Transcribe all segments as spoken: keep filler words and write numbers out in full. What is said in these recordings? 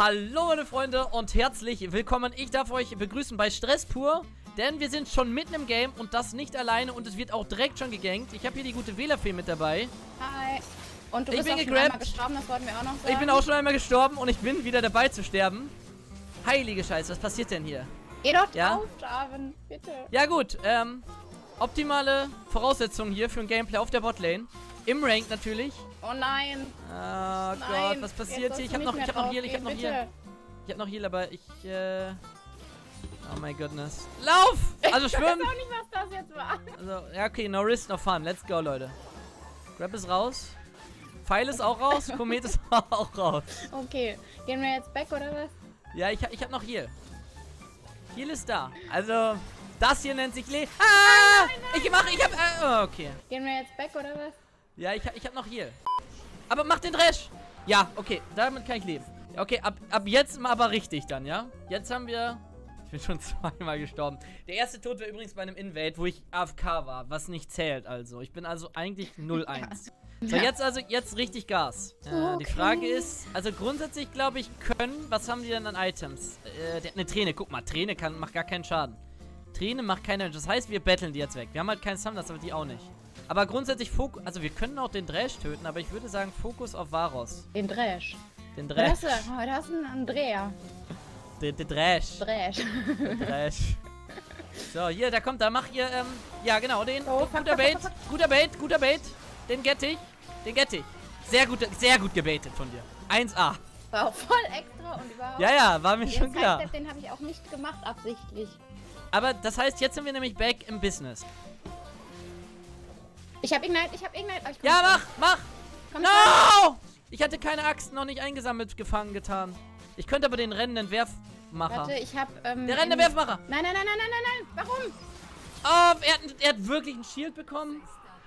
Hallo meine Freunde und herzlich willkommen. Ich darf euch begrüßen bei Stress pur, denn wir sind schon mitten im Game und das nicht alleine und es wird auch direkt schon gegankt. Ich habe hier die gute Wählerfee mit dabei. Hi. Und du ich bist bin auch schon gegrabt. einmal gestorben, das wollten wir auch noch sagen. Ich bin auch schon einmal gestorben und ich bin wieder dabei zu sterben. Heilige Scheiße, was passiert denn hier? Geh doch Ja? drauf, Darwin, bitte. Ja gut, ähm, optimale Voraussetzungen hier für ein Gameplay auf der Botlane. Im Rank natürlich. Oh nein. Oh Nein. Gott, was passiert Jetzt hier? Ich sollst hab du noch, nicht ich hab mehr noch Heal, ich hab noch draufgehen, Heal. bitte. Ich hab noch Heal, aber ich, äh... Oh my goodness. Lauf! Also schwimmen! Ich weiß auch nicht, was das jetzt war. Also, ja, okay, no risk, no fun. Let's go, Leute. Grab ist raus. Pfeil ist auch raus. Komet ist auch raus. Okay, gehen wir jetzt back oder was? Ja, ich, hab- ich hab noch Heal. Heal ist da. Also, das hier nennt sich Le... Ah! nein, nein, ich mach, ich hab... Äh, oh, okay. Gehen wir jetzt back oder was? Ja, ich, hab- ich hab noch Heal. Aber mach den Dresch! Ja, okay, damit kann ich leben. Okay, ab, ab jetzt mal aber richtig dann, ja? Jetzt haben wir... Ich bin schon zweimal gestorben. Der erste Tod war übrigens bei einem Invade, wo ich A F K war, was nicht zählt also. Ich bin also eigentlich null eins. So, Ja. jetzt also, jetzt richtig Gas. Äh, Okay. Die Frage ist, also grundsätzlich glaube ich, können, was haben die denn an Items? Äh, der hat eine Träne, guck mal, Träne kann, macht gar keinen Schaden. Träne macht keinen Damage, das heißt, wir battlen die jetzt weg. Wir haben halt keinen Summoners, aber die auch nicht. Aber grundsätzlich, Fokus, also wir können auch den Dresch töten, aber ich würde sagen, Fokus auf Varos. Den Dresch. Den Da Dresch. hast du, oh, da hast du einen Andrea. Den, den Dresch. Dresch. Den Dresch. So, hier, da kommt, da mach ihr, ähm, ja genau, den. Oh, fuck, guter fuck, Bait, fuck, fuck. guter Bait, guter Bait. Den get ich, den get ich. Sehr gut, sehr gut gebaitet von dir. eins A. War auch voll extra und überhaupt. Ja, ja, war mir Den schon klar. Sidestep, den habe ich auch nicht gemacht, absichtlich. Aber das heißt, jetzt sind wir nämlich back im Business. Ich hab Ignite, ich hab Ignite. Oh, ich komm Ja, nicht mach, ran. mach. Komm nicht ran. No! Ich hatte keine Axt noch nicht eingesammelt gefangen getan. Ich könnte aber den rennenden Werfmacher. Warte, ich hab, ähm... Der rennende in- Werfmacher. Nein, nein, nein, nein, nein, nein, nein. Warum? Oh, er hat, er hat wirklich ein Shield bekommen.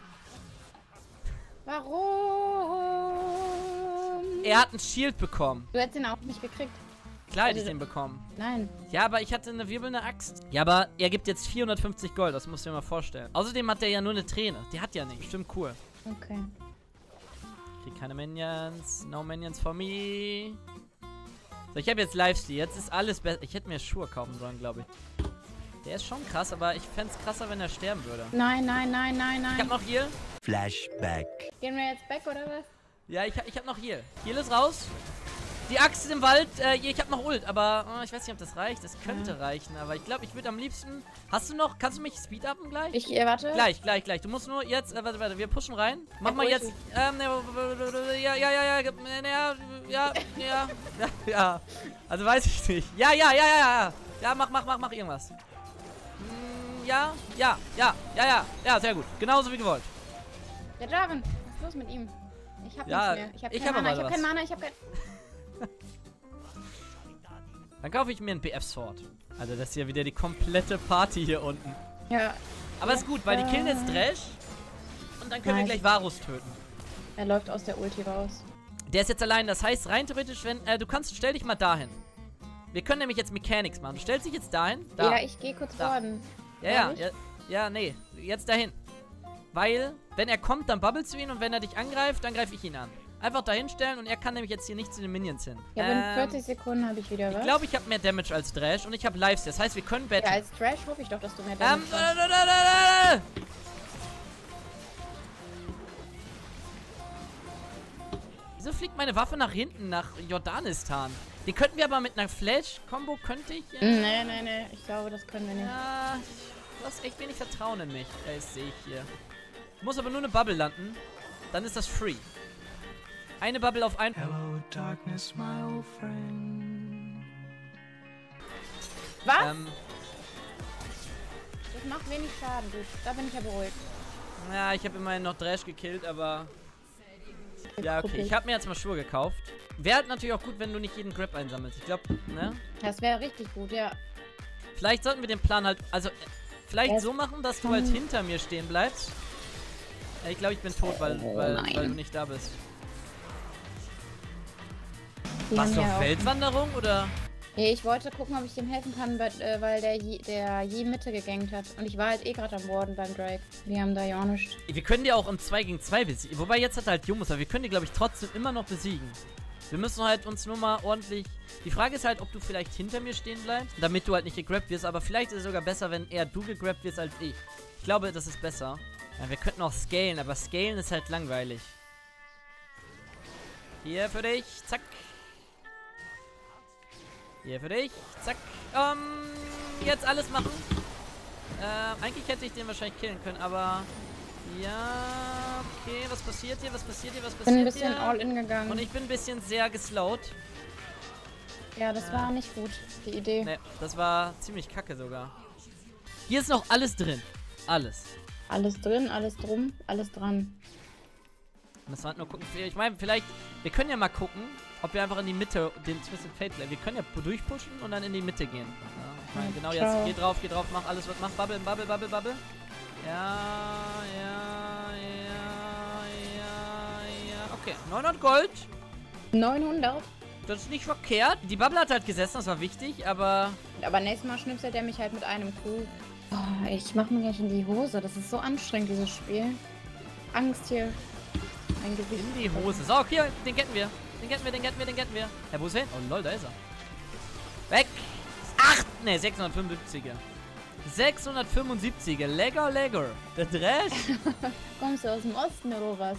Warum? Er hat ein Shield bekommen. Du hättest ihn auch nicht gekriegt. Klar hätte ich Also- den bekommen. Nein. Ja, aber ich hatte eine wirbelnde Axt. Ja, aber er gibt jetzt vierhundertfünfzig Gold, das musst du dir mal vorstellen. Außerdem hat der ja nur eine Träne. Die hat ja nicht. Stimmt, cool. Okay. Ich krieg keine Minions. No Minions for me. So, ich habe jetzt Lifesteal. Jetzt ist alles besser. Ich hätte mir Schuhe kaufen sollen, glaube ich. Der ist schon krass, aber ich fände es krasser, wenn er sterben würde. Nein, nein, nein, nein, Ich hab nein. noch Heal. Flashback. Gehen wir jetzt back oder was? Ja, ich, hab- ich hab noch Heal. Heal ist raus. Die Axt ist im Wald. Äh, ich hab noch Ult, aber äh, ich weiß nicht, ob das reicht. Das könnte Ja. reichen, aber ich glaube, ich würde am liebsten... Hast du noch... Kannst du mich speed-upen gleich? Ich, äh, warte. Gleich, gleich, gleich. Du musst nur jetzt, äh, warte, warte, wir pushen rein. Mach Ja, mal jetzt, Ulti. ähm, ne, ja, ja, ja, ja, ja, ja, ja, ja, ja, ja. Also weiß ich nicht. Ja, ja, ja, ja, ja. Ja, mach, mach, mach, mach irgendwas. Mm, Ja, ja, ja, ja, ja, ja, sehr gut. Genauso wie gewollt. Der Jarvan. Was ist los mit ihm? Ich hab Ja, nichts mehr. Ich hab ich kein hab Mana, aber ich hab was. kein Mana, ich hab kein... Dann kaufe ich mir einen B F-Sword. Also das ist ja wieder die komplette Party hier unten. Ja. Aber ist gut, weil die killen jetzt Thresh. Und dann können wir Nice. gleich Varus töten. Er läuft aus der Ulti raus. Der ist jetzt allein, das heißt rein theoretisch, wenn, äh, du kannst, stell dich mal dahin. Wir können nämlich jetzt Mechanics machen. Du stellst dich jetzt dahin. Da. Ja, ich gehe kurz Da. worden. Ja, ja, Ehrlich? ja, ja, nee, jetzt dahin. Weil, wenn er kommt, dann bubbelst du ihn und wenn er dich angreift, dann greife ich ihn an. Einfach dahin stellen und er kann nämlich jetzt hier nicht zu den Minions hin. Ja, aber in Ähm, vierzig Sekunden habe ich wieder was. ich glaube, ich habe mehr Damage als Thresh und ich habe Lifesteal. Das heißt, wir können ja, battlen. als Trash hoffe ich doch, dass du mehr Ähm, Damage da, hast. da, da, da, da. Wieso fliegt meine Waffe nach hinten, nach Jordanistan? Die könnten wir aber mit einer Flash-Combo, könnte ich... Äh, Nee, nee, nee. Ich glaube, das können wir nicht. Ja, du hast echt wenig Vertrauen in mich. Ja, das sehe ich hier. Ich muss aber nur eine Bubble landen. Dann ist das free. Eine Bubble auf ein... Hello, darkness, my old friend. Was? Ähm, Das macht wenig Schaden, gut. Da bin ich ja beruhigt. ja, ich habe immerhin noch Thresh gekillt, aber... Ja, okay. Ich habe mir jetzt mal Schuhe gekauft. Wäre halt natürlich auch gut, wenn du nicht jeden Grab einsammelst. Ich glaube, ne? Das wäre richtig gut, ja. Vielleicht sollten wir den Plan halt... Also, äh, vielleicht Ja, so machen, dass du halt hinter mir stehen bleibst. Ja, ich glaube, ich bin tot, weil, Oh, weil, nein. weil du nicht da bist. Die Warst haben du ja auf auch- Weltwanderung, oder? Nee, ich wollte gucken, ob ich dem helfen kann, weil, äh, weil der je, der je Mitte gegankt hat. Und ich war halt eh gerade am Warden beim Drake. Wir haben da ja auch nichts. Wir können die auch im zwei gegen zwei besiegen. Wobei jetzt hat er halt Jumus, aber wir können die, glaube ich, trotzdem immer noch besiegen. Wir müssen halt uns nur mal ordentlich... Die Frage ist halt, ob du vielleicht hinter mir stehen bleibst, damit du halt nicht gegrabt wirst. Aber vielleicht ist es sogar besser, wenn eher du gegrabt wirst als ich. Ich glaube, das ist besser. Ja, wir könnten auch scalen, aber scalen ist halt langweilig. Hier für dich, zack. Hier für dich, zack. Ähm, jetzt alles machen. Äh, eigentlich hätte ich den wahrscheinlich killen können, aber... Ja, okay, was passiert hier, was passiert hier, was Ich passiert bin hier? ein bisschen all in gegangen. Und ich bin ein bisschen sehr geslowt. Ja, das war nicht gut, die Idee. Ne, das war ziemlich kacke sogar. Hier ist noch alles drin. Alles. Alles drin, alles drum, alles dran. Müssen wir halt nur gucken. Ich meine, vielleicht... Wir können ja mal gucken, ob wir einfach in die Mitte den Twisted Fate... Wir können ja durchpushen und dann in die Mitte gehen. Ja, ich meine, genau Ciao. jetzt. Geh drauf, geh drauf, mach alles, was macht. Bubble, Bubble, Bubble, Bubble. Ja, ja, ja, ja, ja. Okay, neunhundert Gold. neunhundert? Das ist nicht verkehrt. Die Bubble hat halt gesessen, das war wichtig, aber... Aber nächstes Mal schnipselt er mich halt mit einem Kuh. Oh, ich mach mir gleich in die Hose. Das ist so anstrengend, dieses Spiel. Angst hier. Ein Gewicht. In die Hose. So, okay, den getten wir. Den getten wir, den getten wir, den getten wir. Herr, wo ist er hin? Oh lol, da ist er. Weg. Acht. Ne, sechshundertfünfundsiebziger. sechshundertfünfundsiebziger. Legger, legger. Der Trash. Kommst du aus dem Osten oder was?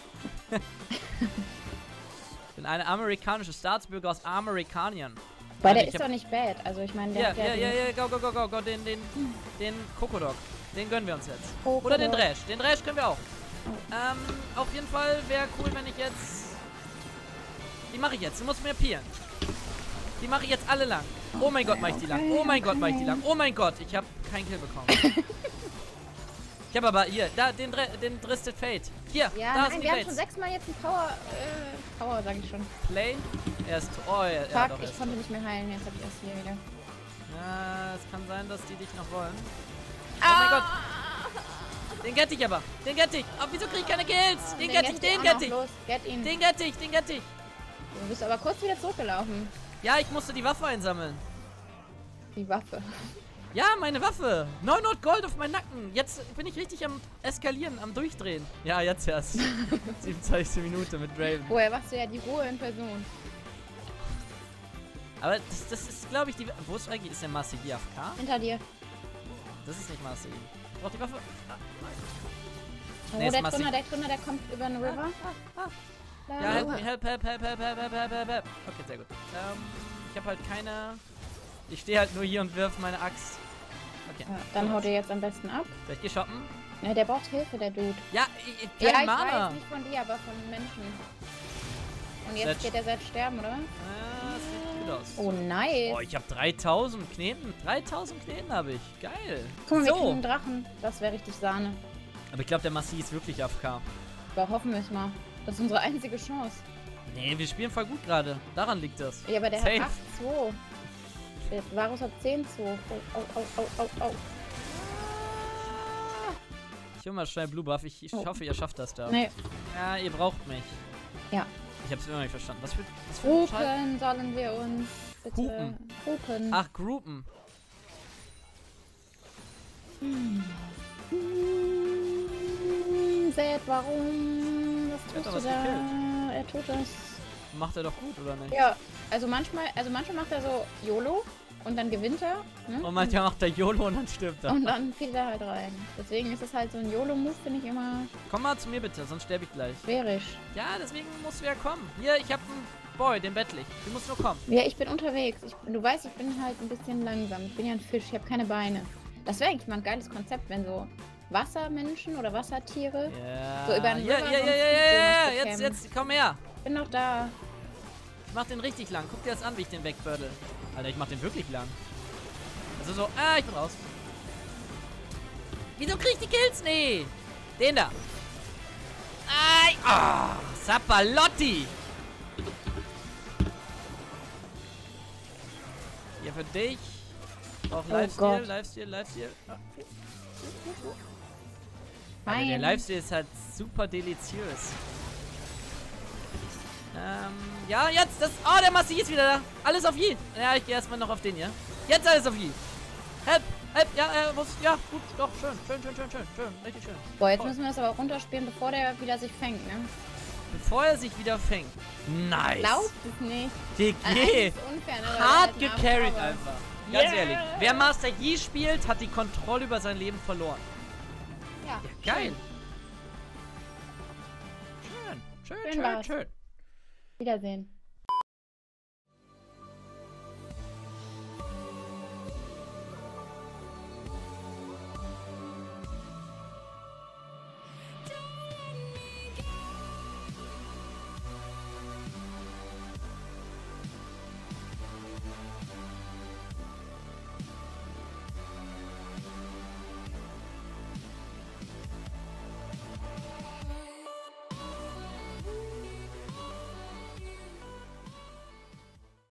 Ich bin eine amerikanische Staatsbürger aus Amerikanien. Weil der ich ist hab- doch nicht bad. Also ich meine, der Ja, hat ja, ja, den- ja, go, go, go, go, go. Den, den, den Kokodok. Den gönnen wir uns jetzt. Kokodok. Oder den Trash. Den Trash können wir auch. Ähm, auf jeden Fall wäre cool, wenn ich jetzt... Die mache ich jetzt. Du musst mir peelen. Die mache ich jetzt alle lang. Oh mein Gott, mache ich die lang. Oh mein Gott, mache ich die lang. Oh mein Gott, ich habe keinen Kill bekommen. Ich habe aber hier, da, den, Dre- den Twisted Fate. Hier, Ja, da nein, sind die wir haben schon Fates. sechsmal jetzt einen Power, äh, Power, sag ich schon. Play. Er ist... Oh, ja, ja Fuck, doch, er ich ist konnte nicht mehr heilen. Jetzt hab ich erst hier wieder. Ja, es kann sein, dass die dich noch wollen. Oh Ah! mein Gott. Den get ich aber. Den get ich. Aber wieso krieg ich keine Kills? Den get ich, get den auch get noch. ich. Los, get ihn. Den get ich, den get ich. Du bist aber kurz wieder zurückgelaufen. Ja, ich musste die Waffe einsammeln. Die Waffe. Ja, meine Waffe. neunhundert Gold auf meinen Nacken. Jetzt bin ich richtig am Eskalieren, am Durchdrehen. Ja, jetzt erst. siebenundzwanzigste Minute mit Draven. Woher warst du ja die Ruhe in Person? Aber das, das ist, glaube ich, die... Wo ist eigentlich? Ist der Marci A F K? Hinter dir. Das ist nicht Marci. Braucht die Waffe? Ah, Oh, Nee, ist der massiv. Trünner, der Trünner, der kommt über den River. ah. Da. Ja, help me, help, help, help, help, help, help, help, help, help. Okay, sehr gut. Ähm, ich habe halt keine... Ich stehe halt nur hier und wirf meine Axt. Okay. Ja, dann haut er jetzt am besten ab. Soll ich hier shoppen? Ne, der braucht Hilfe, der Dude. Ja, ich, ich, Ja, keine ich Mana. weiß, nicht von dir, aber von Menschen. Und jetzt Setz. geht er seit sterben, oder? Ja, das sieht gut aus. Oh, nice. Oh, ich habe dreitausend Kneten. dreitausend Kneten habe ich. Geil. Guck mal, wir so. kriegen einen Drachen. Das wäre richtig Sahne. Aber ich glaube, der Massi ist wirklich A F K. Aber hoffen wir es mal. Das ist unsere einzige Chance. Nee, wir spielen voll gut gerade. Daran liegt das. Ja, aber der Safe. hat acht zwei. Der Varus hat zehn zwei. Oh, oh, oh, oh, oh, oh. Ich hol mal schnell Blue Buff. Ich, ich Oh. hoffe, ihr schafft das da. Nee, Ja, ihr braucht mich. ja. Ich hab's immer noch nicht verstanden. Was für, was für ein Scheiß? Hupen sollen wir uns bitte... Hupen. Hupen. Ach, Groupen. Hm, seht, warum? Was Er hat tust doch du was da? gekillt. Er tut das. Macht er doch gut, oder nicht? Ja, also manchmal, also manchmal macht er so YOLO und dann gewinnt er. Ne? Und manchmal macht er YOLO und dann stirbt er. Und dann fiel er halt rein. Deswegen ist es halt so ein YOLO-Move, finde ich immer Komm mal zu mir bitte, sonst sterbe ich gleich. schwierig. Ja, deswegen musst du ja kommen. Hier, ich hab einen Boy, den bettel ich. Du musst nur kommen. Ja, ich bin unterwegs. Ich, du weißt, ich bin halt ein bisschen langsam. Ich bin ja ein Fisch, ich habe keine Beine. Das wäre eigentlich mal ein geiles Konzept, wenn so Wassermenschen oder Wassertiere... Ja. So über den ja, River ja, ja, sonst ja, nicht ja, so ja, was jetzt, bekämen. jetzt, komm her. Ich bin noch da. Ich mach den richtig lang. Guck dir das an, wie ich den wegbördel. Alter, ich mach den wirklich lang. Also so, ah, ich bin raus. Wieso krieg ich die Kills? Nee. Den da. Ai, ah, Sapalotti. Hier für dich. Auch Oh Lifesteal, Gott. Lifesteal, Lifesteal. Ah. Alter, Nein. der Lifesteal ist halt super deliziös. Ähm, ja, jetzt, das, oh, der Massi ist wieder da. Alles auf Yi. Ja, ich gehe erstmal noch auf den hier. Jetzt alles auf Yi. Help, help, ja, äh, muss, ja, gut, doch, schön, schön, schön, schön, schön, schön, richtig schön. Boah, jetzt Voll. müssen wir das aber runterspielen, bevor der wieder sich fängt, ne? bevor er sich wieder fängt. Nice. Glaubt es nicht. D Also, G. eigentlich ist es unfair, ne, weil er Hart halt einen gecarried Arm einfach. Ganz Yeah. ehrlich. Wer Master Yi spielt, hat die Kontrolle über sein Leben verloren. Ja, Ja, geil. Schön. Schön, Schön schön, war's. schön. Wiedersehen.